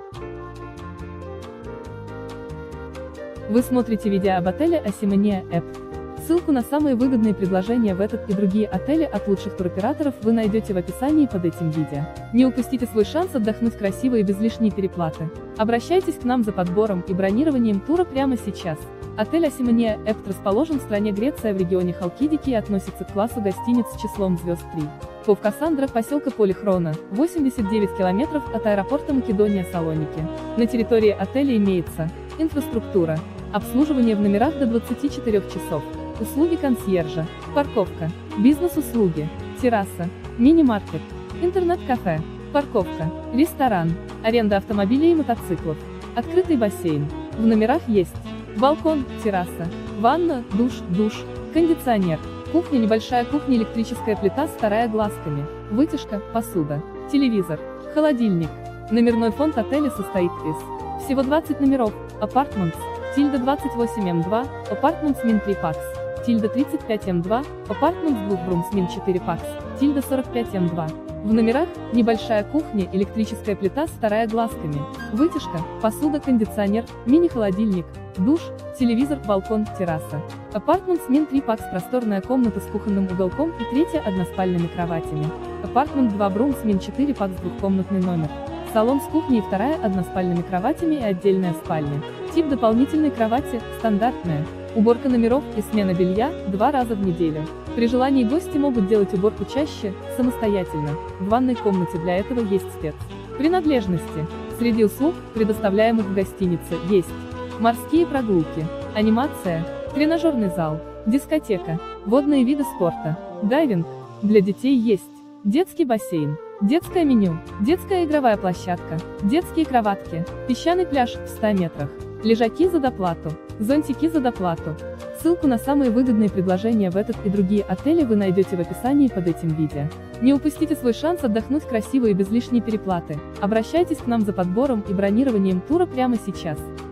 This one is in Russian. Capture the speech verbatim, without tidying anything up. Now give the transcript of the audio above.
Вы смотрите видео об отеле Осимания Эп. Ссылку на самые выгодные предложения в этот и другие отели от лучших туроператоров вы найдете в описании под этим видео. Не упустите свой шанс отдохнуть красиво и без лишней переплаты. Обращайтесь к нам за подбором и бронированием тура прямо сейчас. Отель Осимания Эп расположен в стране Греция в регионе Халкидики и относится к классу гостиниц с числом звезд три. Пов Кассандра, поселка Полихрона, восемьдесят девять километров от аэропорта Македония Салоники. На территории отеля имеется инфраструктура, обслуживание в номерах до двадцати четырёх часов, услуги консьержа, парковка, бизнес-услуги, терраса, мини-маркет, интернет-кафе, парковка, ресторан, аренда автомобилей и мотоциклов, открытый бассейн. В номерах есть балкон, терраса, ванна, душ, душ, кондиционер, кухня, небольшая кухня, электрическая плита с вторая глазками, вытяжка, посуда, телевизор, холодильник. Номерной фонд отеля состоит из всего двадцати номеров, Apartments, Тильда двадцать восемь эм два, Apartments Min три пакс, Тильда тридцать пять эм два, Apartments двух Rooms Min четыре пакс, Тильда сорок пять эм два. В номерах небольшая кухня, электрическая плита с вторая глазками, вытяжка, посуда, кондиционер, мини-холодильник, душ, телевизор, балкон, терраса. Apartments Min три пакс, просторная комната с кухонным уголком и третья односпальными кроватями. Apartment два Rooms Min четыре пакс, двухкомнатный номер. Салон с кухней и вторая односпальными кроватями и отдельная спальня. Тип дополнительной кровати – стандартная. Уборка номеров и смена белья – два раза в неделю. При желании гости могут делать уборку чаще, самостоятельно. В ванной комнате для этого есть спец. Принадлежности. Среди услуг, предоставляемых в гостинице, есть морские прогулки, анимация, тренажерный зал, дискотека, водные виды спорта, дайвинг. Для детей есть детский бассейн, детское меню, детская игровая площадка, детские кроватки, песчаный пляж в ста метрах, лежаки за доплату, зонтики за доплату. Ссылку на самые выгодные предложения в этот и другие отели вы найдете в описании под этим видео. Не упустите свой шанс отдохнуть красиво и без лишней переплаты. Обращайтесь к нам за подбором и бронированием тура прямо сейчас.